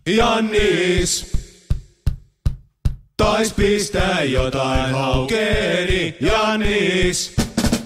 Jannis tais pistää jotain haukeeni. Jannis.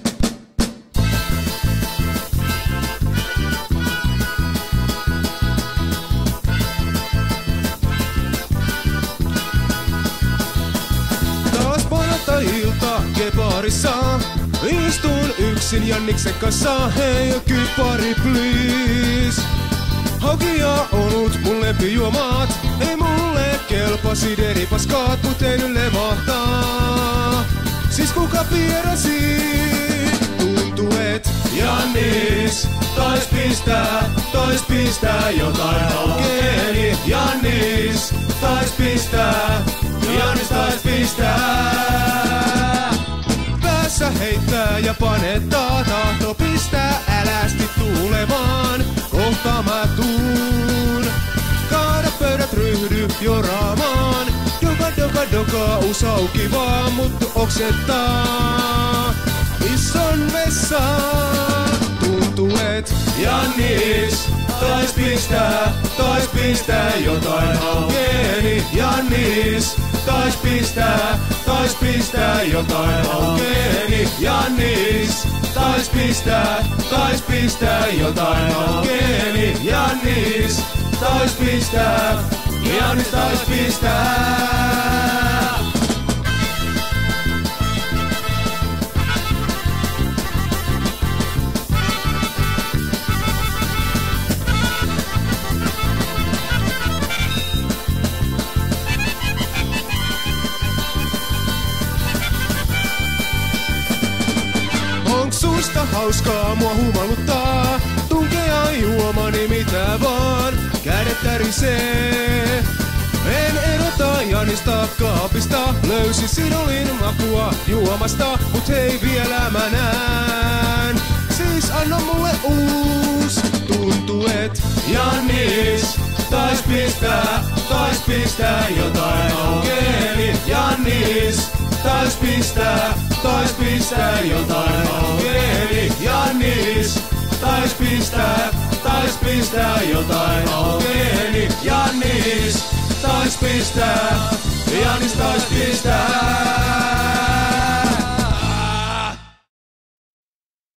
Taas maanantai-ilta keparissa. Istun yksin Janniksen kanssa. Hei kypari please. Haukia olut mun lempijuomat. Ei mulle kelpa sideripaskaat, mut ei nyt levahtaa. Siis kuka vierasi? Tuntuu et Jannis tais pistää jotain haukeeni. Jannis tais pistää. Jannis tais pistää. Päässä heittää ja panettaa, tahto pistää älästi tuulemaan. Kohta mä tuun, kaada pöydät ryhdy joraamaan. Doka usauki vaan, mut oksettaa. Ison vessaan tuntuu et Jannis tais pistää jotain haukeeni. Jannis tais pistää jotain haukeeni. Jannis tais pistää jotain haukeeni. Jannis tais pistää. Jannis tais pistää. Onks susta hauskaa mua humaluttaa? Tunkea juomani mitä vaan, kädet tärisee. En erota Janista kaapista, löysi sinolin makua juomasta, mut hei vielä mä näen. Siis anna mulle uus, tuntuu et Jannis tais pistää jotain haukeeni. Jannis tais pistää jotain haukeeni. Jannis tais pistää jotain haukeeni. Jannis tais pistää. Jannis tais pistää.